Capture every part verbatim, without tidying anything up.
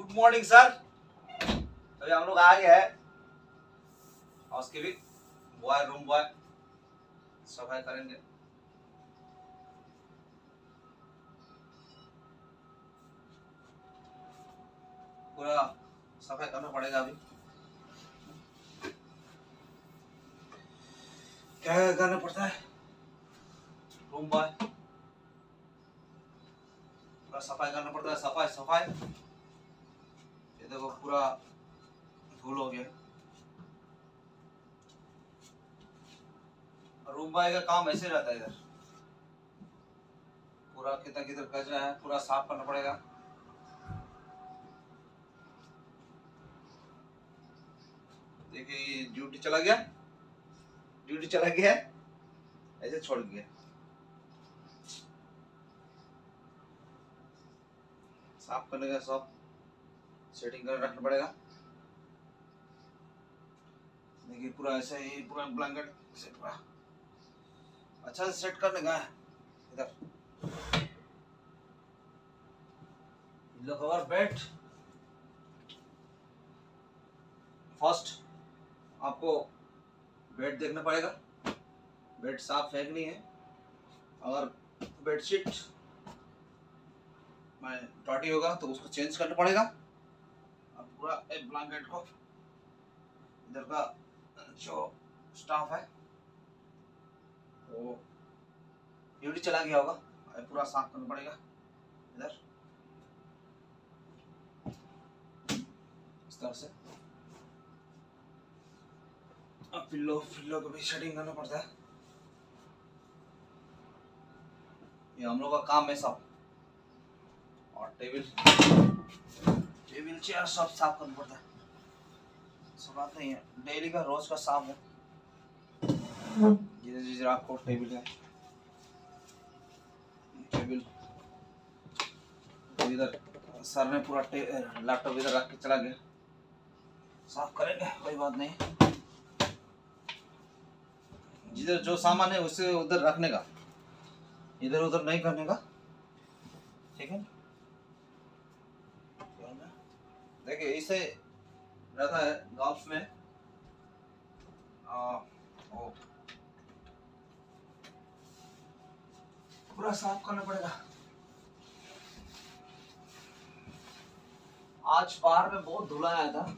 Good morning sir. तो हम लोग आ गए हैं हाउसकीपिंग बॉय रूम बॉय सफाई करेंगे। पूरा सफाई करना पड़ेगा। अभी क्या क्या करना पड़ता है रूम बॉय, पूरा सफाई करना पड़ता है। सफाई सफाई ये देखो पूरा धूल हो गया। रूम बॉय का काम ऐसे रहता है। इधर पूरा कितना किधर कचरा है पूरा साफ करना पड़ेगा। देखिए ये ड्यूटी चला गया, ड्यूटी चला गया ऐसे छोड़ गया। साफ करने का सब सेटिंग कर रखना पड़ेगा। देखिए पूरा ऐसे ही पूरा ब्लैंकेट से पूरा अच्छा से सेट करने का है। इधर पिलो कवर बेड। फर्स्ट आपको बेड देखना पड़ेगा। बेड साफ फेंकनी है। अगर बेडशीट में टॉटी होगा तो उसको चेंज करना पड़ेगा। अब पूरा एक ब्लैंकेट को इधर का जो स्टाफ है वो ड्यूटी चला गया होगा, पूरा साफ करना पड़ेगा। इधर इस तरह से अब पिल्लो पिल्लो को भी सेटिंग करना पड़ता है। ये हम लोग का काम है सब। और टेबल टेबल चेयर सब साफ करना पड़ता है। सब बात नहीं है, डेली का रोज का साफ है। जिधर जिधर आपको टेबल है टेबल इधर सर ने पूरा लैपटॉप इधर रख के चला गया। साफ करेंगे कोई बात नहीं। जिधर जो सामान है उसे उधर रखने का, इधर उधर नहीं करने का, ठीक है। देखिए इसे रहता है गाँव में आ, ओ, पूरा साफ करना पड़ेगा। आज बाहर में बहुत धुला आया था,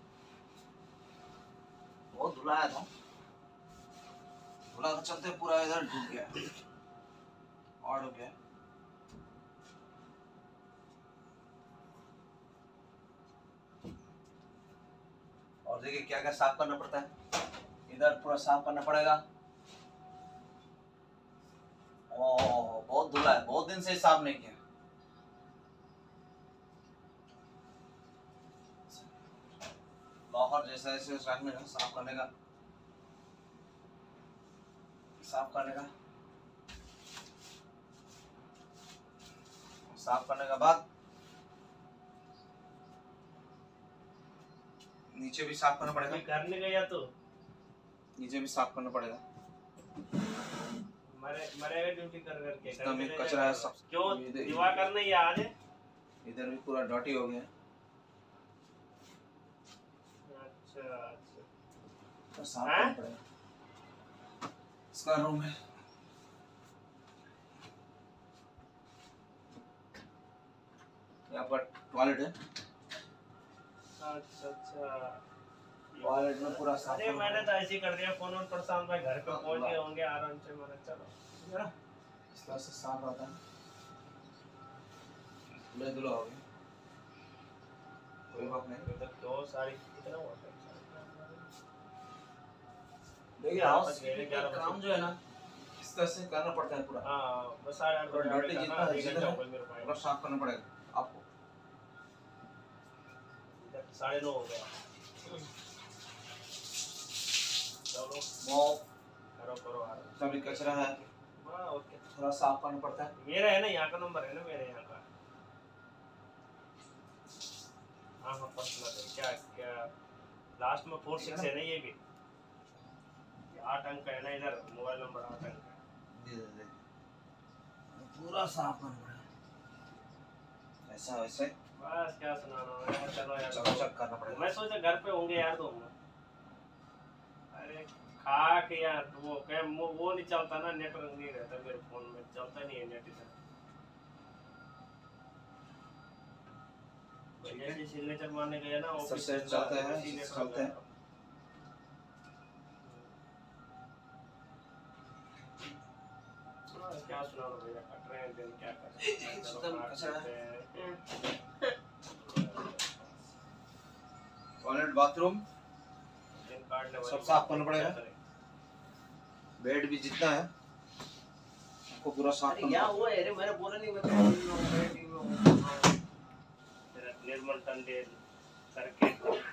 बहुत धुला आया था। धुला के चलते पूरा इधर डूब गया और डूब गया। और देखिए क्या क्या साफ करना पड़ता है। इधर पूरा साफ करना पड़ेगा। ओह बहुत धुला है, बहुत दिन से साफ नहीं किया। लॉकर जैसा ऐसे रखने का, साफ करने का, साफ करने का, साफ करने के बाद नीचे भी साफ करना पड़ेगा। करने गया तो नीचे भी साफ करना पड़ेगा। मरे मरेगा ड्यूटी कर करके जितना भी कचरा है सब क्यों दीवा करने ही आज है। इधर भी पूरा डॉटी हो गया। अच्छा अच्छा तो साफ करना पड़ेगा। इसका रूम है। यहाँ पर टॉयलेट है। अच्छा अच्छा टॉयलेट में पूरा साफ। अरे मैंने तो ऐसे ही कर दिया फोन ऑन प्रशांत भाई घर पे पहुंच गए होंगे आराम से। मैंने चलो है ना इस तरह से साफ आता है। धुला धुला हो गया कोई बात नहीं। तो क्यों सारी कितना हुआ था। देखिए हाउस का काम जो है ना इस तरह से करना पड़ता है पूरा। हाँ बस साढ़े आठ बजे डॉटी जितना जितना पूरा साफ करना पड़ेगा आपको। साढ़े नौ हो गया। चलो मॉप करो करो आ सभी कचरा है। हाँ ओके थोड़ा साफ करना पड़ता है। मेरा है ना यहाँ का नंबर है ना मेरे यहाँ का। हाँ हाँ पर्सनल है क्या क्या लास्ट में फोर सिक्स है ना ये भी आठ अंक का है ना। इधर मोबाइल नंबर आठ अंक का। पूरा साफ करना पड़ेगा ऐसा वैसे बस क्या सुनाना है, चलो यार चकाचक करना पड़ेगा। मैं सोचा घर पे होंगे यार तुम। अरे खा के यार वो क्या वो, वो नहीं चलता ना, नेटवर्क नहीं रहता मेरे फोन में, चलता नहीं है नेट इधर। जैसे सिग्नेचर मारने गया ना ऑफिस सबसे चलते हैं चलते हैं। क्या सुना लो भैया, कट रहे हैं दिन, क्या कर रहे हैं। टॉयलेट बाथरूम सब साफ करना पड़ेगा। बेड भी जितना है आपको पूरा साफ करना क्या हुआ? अरे मैंने बोला नहीं मैं निर्मल टंडेल करके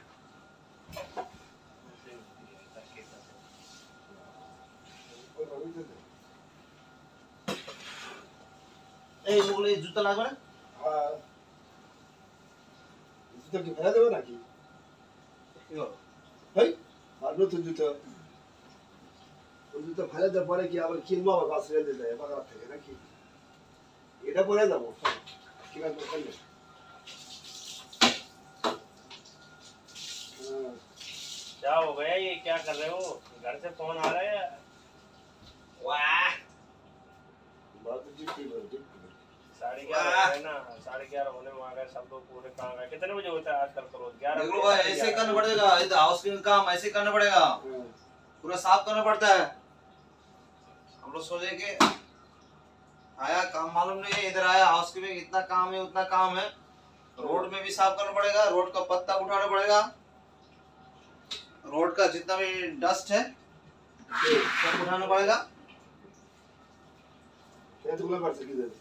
ए मुगले जूता लागो ना। हां जूता की फैला देबो नाকি यो ভাই আর নতুন জুতো ওই জুতো ফেলে দেওয়ার পরে কি আবার কিনবো আবার বাস রেলে যায় বাজার থেকে নাকি এটা পরে যাবো কিভাবে করলে क्या हो गया? ये क्या कर रहे हो? घर से फोन आ रहा है? वाह बात जी की बात साढ़े ग्यारह है ना, साढ़े ग्यारह होने में आ गए सब लोग पूरे काम है। कितने बजे होता है आजकल? करो ग्यारह देख लो भाई, ऐसे करना पड़ेगा। इधर हाउस क्लीनिंग काम ऐसे करना पड़ेगा, पूरा साफ करना पड़ता है। हम लोग सोचे कि आया काम मालूम नहीं है, इधर आया हाउस क्लीनिंग इतना काम है उतना काम है। रोड में भी साफ करना पड़ेगा, रोड का पत्ता उठाना पड़ेगा, रोड का जितना भी डस्ट है सब उठाना पड़ेगा। ये तो कर सकी दे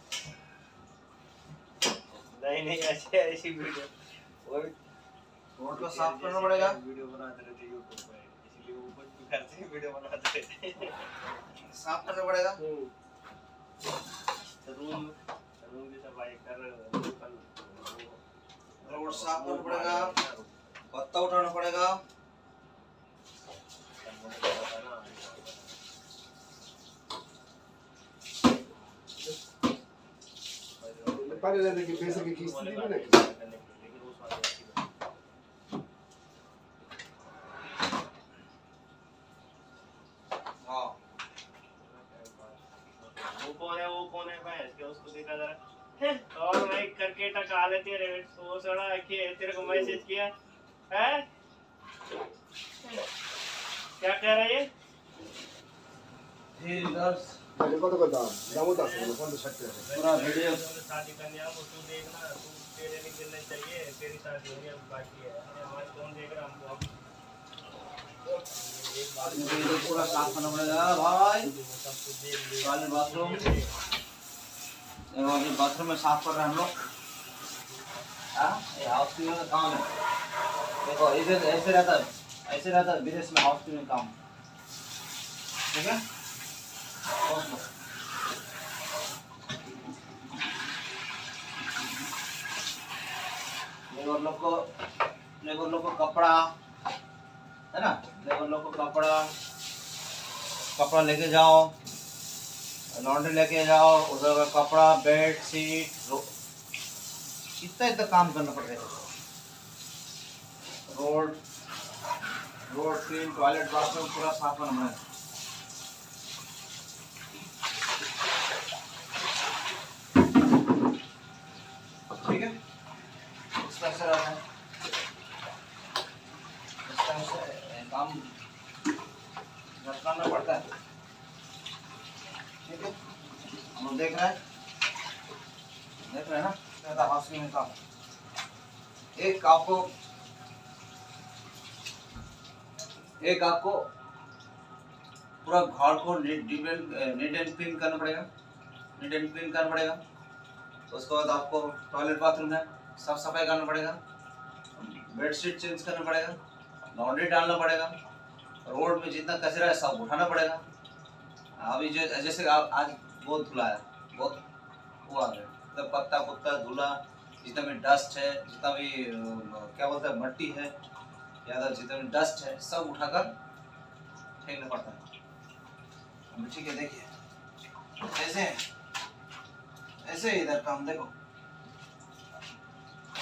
नहीं नहीं ऐसे ऐसी वीडियो और रोड को साफ करना पड़ेगा। वीडियो बनाते रहते यूट्यूब पे, इसलिए वो कुछ भी करते हैं वीडियो बनाते रहते साफ करना पड़ेगा। रूम रूम की सफाई कर रोड साफ करना पड़ेगा, पत्ता उठाना पड़ेगा। पानी लेने की पैसे की किस्त दी ना हाँ वो कौन है? वो कौन है भाई? इसके उसको देखा जरा। और भाई करके टका लेते रे वो सड़ा के तेरे को मैसेज किया है। क्या कह रहा है ये? ठीक दस पहले कत कत दाम दाम আছে কত ষাট पूरा वीडियो शादी करने आप तू देखना, तू तेरे नहीं मिलने चाहिए, तेरी शादी होनी अब बाकी है। हमारे कौन देख रहा हमको? एक बात वीडियो पूरा साफ करना पड़ेगा भाई। सब कुछ देख लिया। टॉयलेट बाथरूम ये बाथरूम में साफ कर रहे हैं हम लोग। हाँ ये हाउस क्लीनिंग का काम है। देखो ऐसे ऐसे रहता है, ऐसे रहता है विदेश में हाउस क्लीनिंग काम, ठीक है। लेबर लोग को लेबर लोग को कपड़ा है ना, लेबर लोग को कपड़ा कपड़ा लेके जाओ, लॉन्ड्री लेके जाओ, उधर का कपड़ा बेड शीट इतना इतना काम करना पड़ रहा है। Road road clean, toilet bathroom पूरा साफ करना है। ठीक है, इस तरह से रहना है, इस तरह से काम करना पड़ता है। ठीक है, हम लोग देख रहे हैं देख रहे हैं ना क्या हाउस क्लीनिंग काम। एक आपको एक आपको पूरा घर को नीट एंड क्लीन करना पड़ेगा, नीट एंड क्लीन करना पड़ेगा। उसके बाद आपको टॉयलेट बाथरूम है साफ सफाई करना पड़ेगा, बेडशीट चेंज करना पड़ेगा, लॉन्ड्री डालना पड़ेगा, रोड में जितना कचरा है सब उठाना पड़ेगा। अभी जो जैसे आज बहुत धुला है, बहुत वो आ गया तो पत्ता पुत्ता धुला, जितना भी डस्ट है, जितना भी क्या बोलते हैं मट्टी है या जितना भी डस्ट है सब उठाकर फेंकना पड़ता है। ठीक है, देखिए ऐसे ऐसे इधर काम देखो,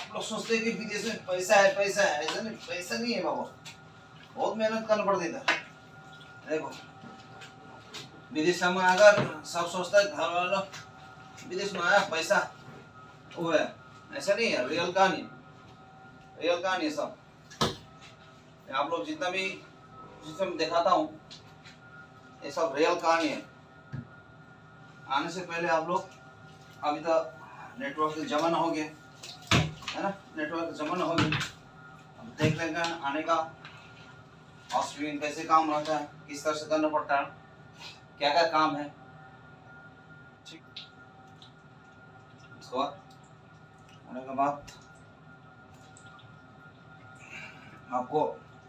आप लोग सोचते हैं कि विदेश में पैसा है पैसा है, ऐसा नहीं, पैसा नहीं है बाबा, बहुत मेहनत करना पड़ता है। देखो विदेश में अगर सब सोचता है घर वाला विदेश में आया पैसा वो है, ऐसा नहीं है। रियल कहानी, रियल कहानी है सब। आप लोग जितना भी जितना मैं दिखाता हूँ ये सब रियल कहानी है। आने से पहले आप लोग, अभी तो नेटवर्क का जमाना हो गया है ना, नेटवर्क का जमाना हो गया, अब देख लेंगे आने का ऑस्ट्रेलियन कैसे काम रहता है, किस तरह से करना पड़ता है, क्या क्या काम है। ठीक, इसके बाद आने के बाद आपको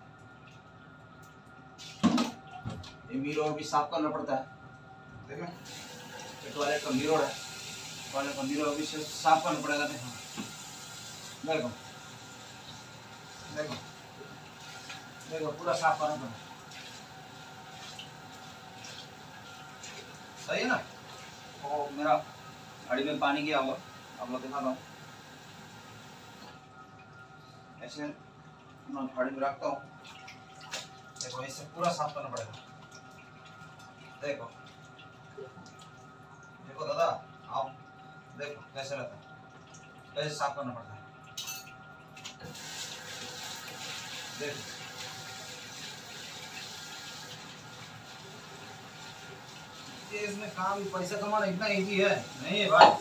ये मिरर भी साफ करना पड़ता है। देखो ये टॉयलेट का मिरर है, टॉयलेट का मिरर भी साफ करना पड़ेगा। देखो देखो देखो पूरा साफ करना पड़ेगा, सही है ना। तो मेरा गाड़ी में पानी गया हुआ, आप लोग दिखा रहा हूँ, ऐसे मैं गाड़ी में रखता हूँ। देखो इसे पूरा साफ करना पड़ेगा। देखो देखो दादा, आप देखो कैसे रहता है, कैसे साफ करना पड़ता है। देखो ये इसमें काम, पैसा कमाना इतना इजी है नहीं है भाई।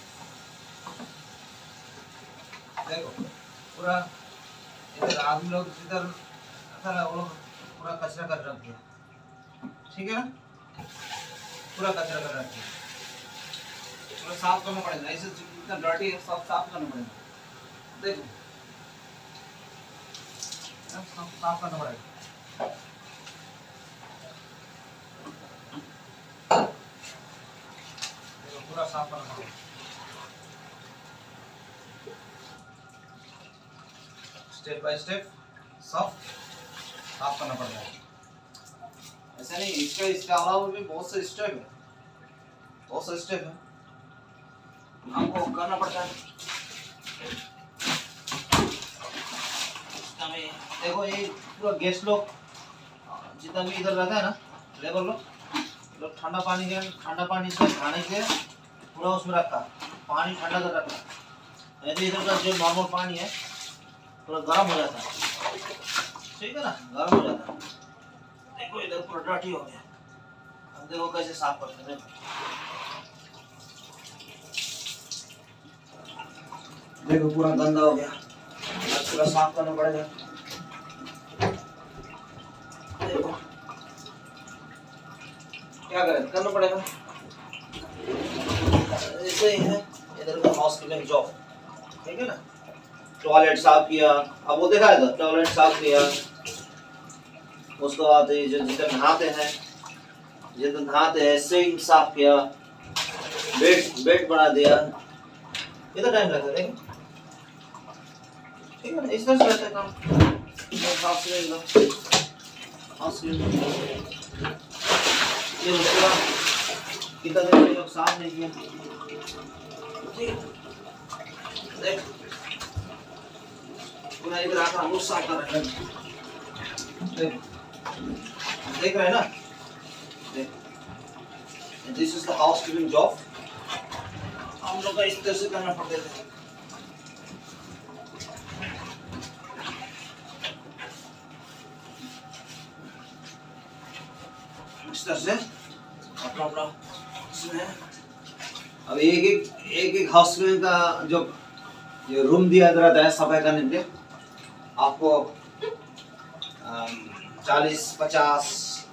देखो पूरा इधर आदमी लोग इधर वो लोग पूरा कचरा कर रख दिया, ठीक है ना, पूरा कचरा कर रख दिया, पूरा साफ करना पड़ेगा। ऐसे इतना डर्टी है, सब साफ करना पड़ेगा। देखो साफ साफ करना पड़ेगा। देखो पूरा साफ करना पड़ेगा, स्टेप बाय स्टेप सब साफ करना पड़ता है। ऐसा नहीं, इसका इसके अलावा भी बहुत से स्टेप है, बहुत से स्टेप है आपको करना पड़ता है। देखो ये पूरा गेस्ट लोग जितना भी इधर रहता है ना, लेबर लोग लोग ठंडा पानी के ठंडा पानी से खाने के पूरा उसमें रखा, पानी ठंडा कर रखा, यदि इधर का जो नॉर्मल पानी है पूरा गर्म हो जाता है, ठीक है ना, गर्म हो जाता है। देखो इधर पूरा डर्टी हो गया, अब देखो कैसे साफ करते हैं। देखो पूरा गंदा हो गया, पूरा साफ करना पड़ेगा। देखो क्या करें, करना पड़ेगा, ऐसे ही है इधर का हाउस कीपिंग जॉब, ठीक है ना। टॉयलेट साफ किया, अब वो देखा है, टॉयलेट साफ किया, उसके बाद जो जिधर नहाते हैं जिधर नहाते हैं सिंक साफ किया, बेड बेड बना दिया, इतना टाइम लगता है। देखो ठीक है ना, इस तरह से रहता है काम। साफ करेगा हाउस ये पूरा कितना देर लोग साफ नहीं किया, ठीक देख पूरा इधर आकर हम लोग साफ कर रहे हैं। देख देख रहे हैं ना, देख this is the house keeping job, हम लोग का इस तरह से करना पड़ता है। इस तरह से अपना अपना इसमें अब एक एक एक एक हाउस में का जो ये रूम दिया रहता है सफाई करने के लिए, आपको चालीस पचास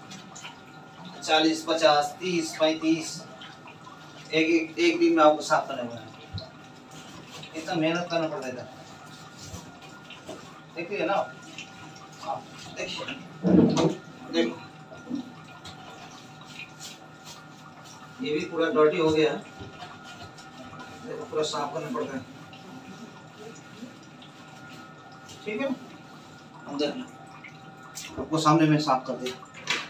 चालीस पचास तीस पैंतीस एक एक एक दिन में आपको साफ करना पड़ेगा, इतना मेहनत करना पड़ता है। देखिए ना आप, देखिए देखो ये भी पूरा डर्टी हो गया है, देखो पूरा साफ करना पड़ता है, ठीक है। हम देखना आपको सामने में साफ कर दिया,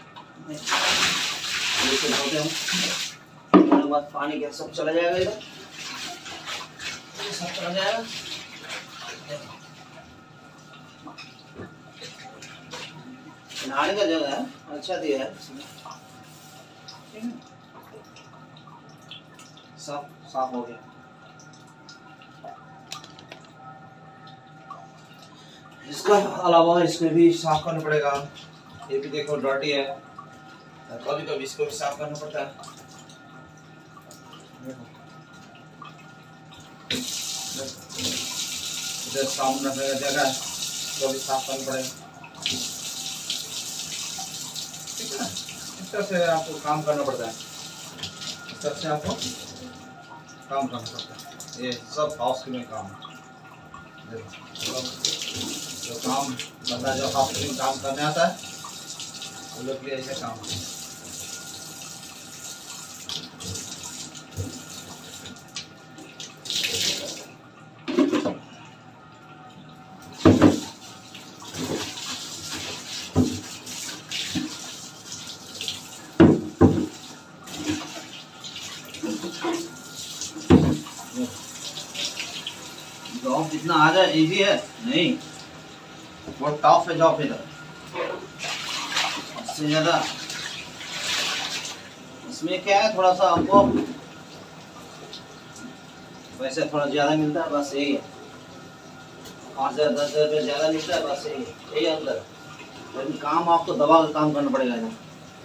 धोते बाद पानी क्या सब चला जाएगा, इधर सब चला जाएगा। नहाने का जगह है, अच्छा दिया है इसमें। ठीक है, सब साफ हो गया। इसका अलावा इसमें भी साफ करना पड़ेगा। ये भी देखो डर्टी है, कभी कभी इसको भी साफ करना पड़ता है। इधर सामने का जगह है, इसको भी साफ करना पड़ेगा। ठीक है ना, इस तरह से आपको काम करना पड़ता है, इस तरह से आपको काम करना पड़ता है। ये सब हाउस कीपिंग काम है। देखो जो काम बंदा जो हाउस कीपिंग काम करने आता है उन लोग के लिए ऐसे काम है। जॉब जितना आ जाए इजी है नहीं, बहुत टफ है जॉब इधर। उससे ज़्यादा इसमें क्या है, थोड़ा सा आपको वैसे थोड़ा ज़्यादा मिलता है, बस यही है। पाँच हज़ार दस हज़ार रुपये ज़्यादा मिलता है, बस यही है, यही अंदर। लेकिन काम आपको दबा के काम करना पड़ेगा, इधर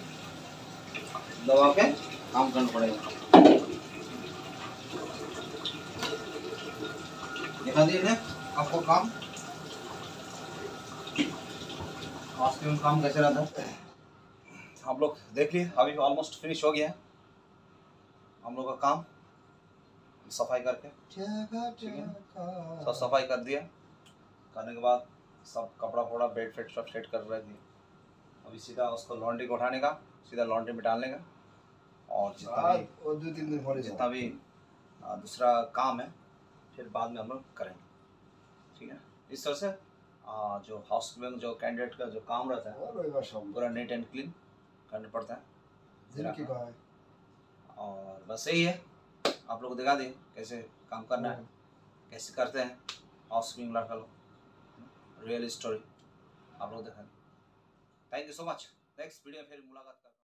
दबा के काम करना पड़ेगा। दिखा दिए ना आपको काम, में काम कैसे रहता है। आप लोग देख लिए, अभी ऑलमोस्ट फिनिश हो गया है हम लोग का काम। सफाई करके ठीक है, सब सफाई कर दिया। करने के बाद सब कपड़ा फोड़ा बेड फेड सब सेट कर रहे थे। अभी सीधा उसको लॉन्ड्री को उठाने का, सीधा लॉन्ड्री में डालने का, और जितना भी और दो तीन दिन जितना भी आ, दूसरा काम है फिर बाद में हम लोग करेंगे। ठीक है, इस तरह से आ, जो हाउस कीपिंग जो कैंडिडेट का जो काम रहता है पूरा नीट एंड क्लीन करना पड़ता है। और बस यही है, आप लोग को दिखा दें कैसे काम करना है, कैसे करते हैं हाउस कीपिंग लड़का लोग, रियल स्टोरी आप लोग दिखा दें। Thank you so much. Next video फिर मुलाकात करें।